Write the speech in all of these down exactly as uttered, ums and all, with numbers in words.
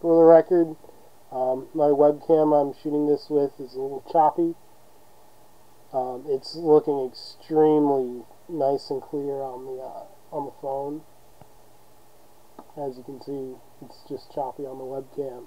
For the record, um, my webcam I'm shooting this with is a little choppy. Um, it's looking extremely nice and clear on the uh, on the phone. As you can see, it's just choppy on the webcam.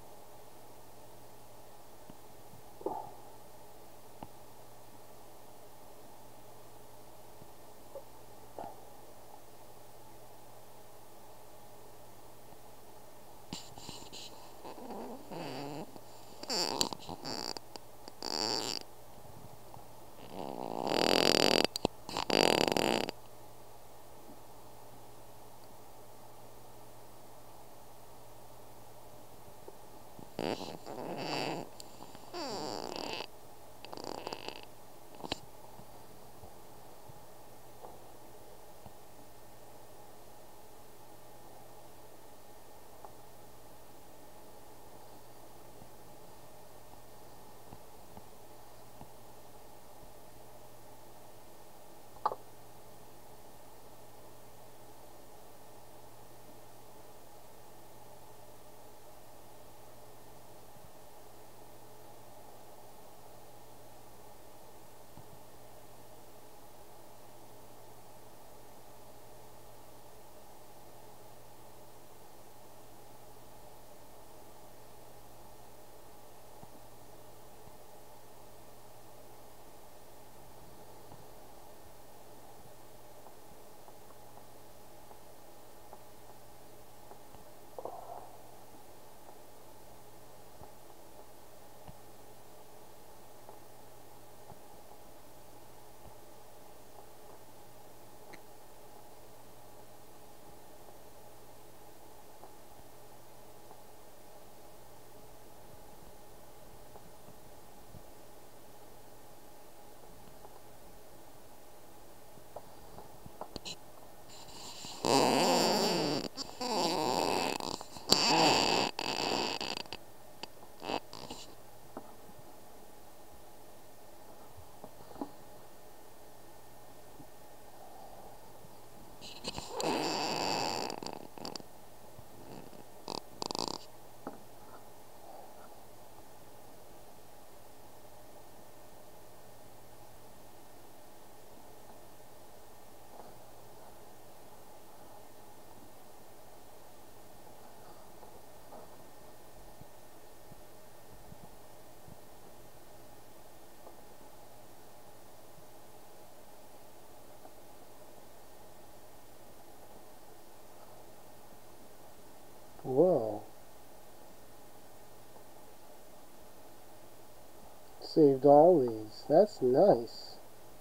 Whoa. Saved all these. That's nice.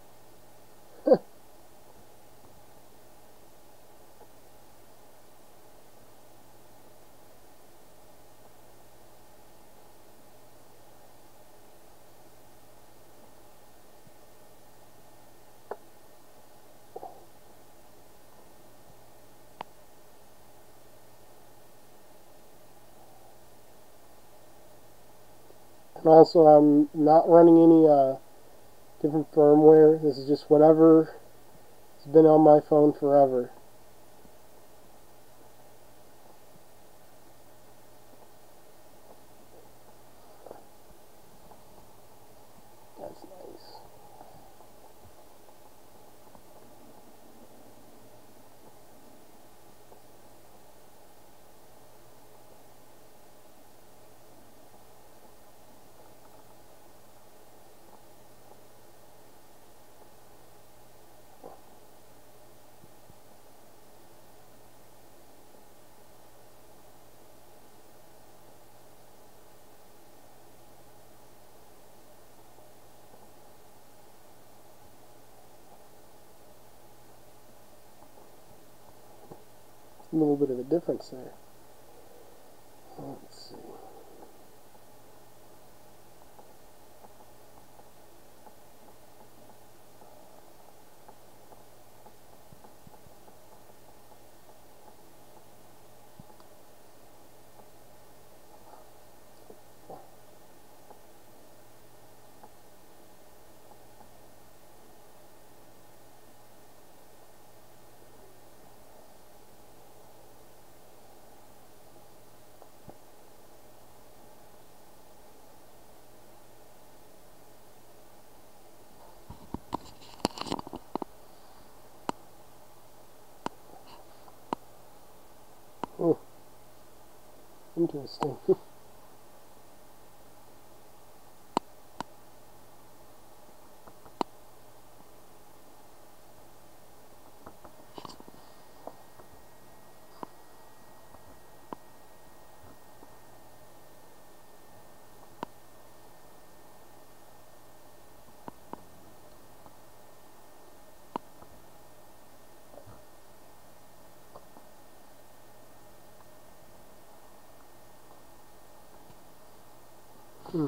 And also, I'm not running any uh, different firmware. This is just whatever has been on my phone forever. That's nice. A little bit of a difference there. Let's see. Oh, interesting. Hmm.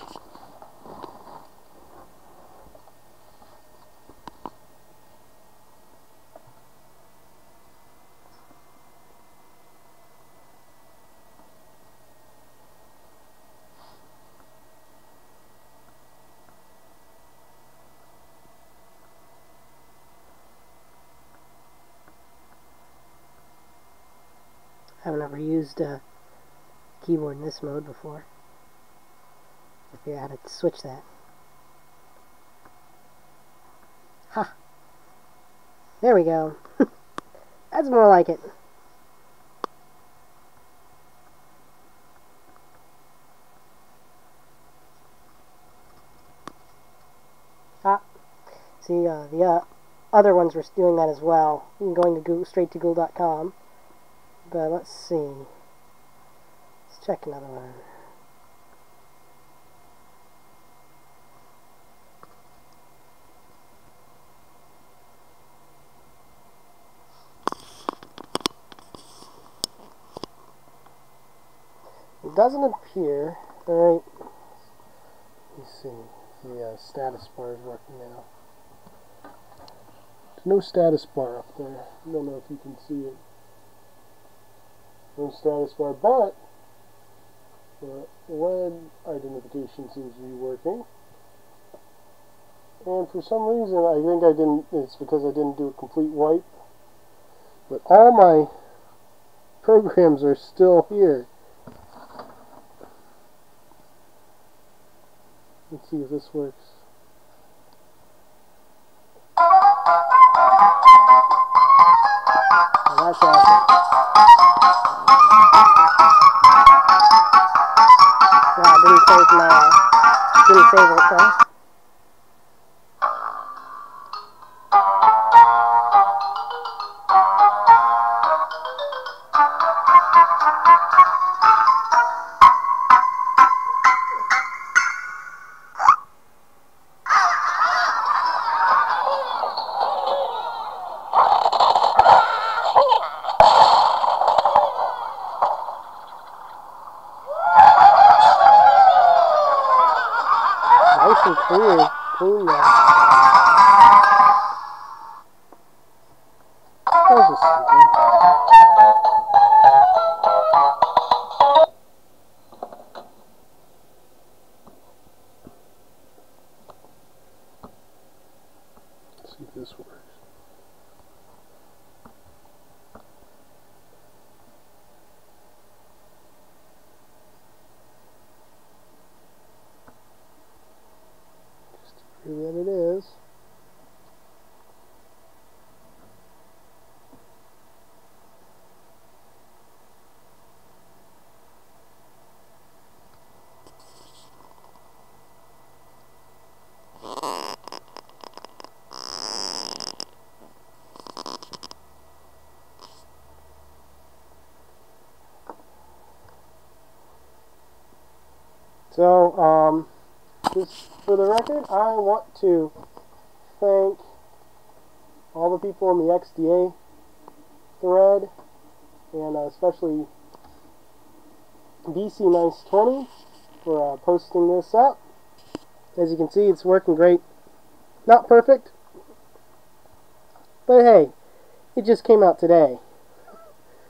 I haven't ever used a keyboard in this mode before. I figure out how to switch that. Ha! There we go. That's more like it. Ah, see, uh, the uh, other ones were doing that as well. I'm going to Google, straight to Google dot com. But let's see. Let's check another one. It doesn't appear. Alright. Let's see. The uh, status bar is working now. There's no status bar up there. I don't know if you can see it. No status bar, but the web identification seems to be working. And for some reason, I think I didn't, it's because I didn't do a complete wipe. But all my programs are still here. Let's see if this works. Oh, that's awesome. Yeah, I didn't save my, didn't save it first. Nice and clear, clean there. That was just something. Let's see if this works. Just to prove that it is. So, um, just for the record, I want to thank all the people in the X D A thread, and uh, especially D C Nice twenty for uh, posting this up. As you can see, it's working great. Not perfect, but hey, it just came out today.